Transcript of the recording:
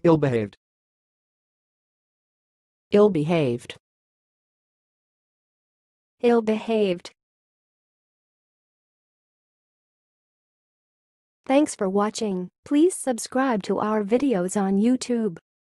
Ill-behaved. Ill-behaved. Ill-behaved. Thanks for watching. Please subscribe to our videos on YouTube.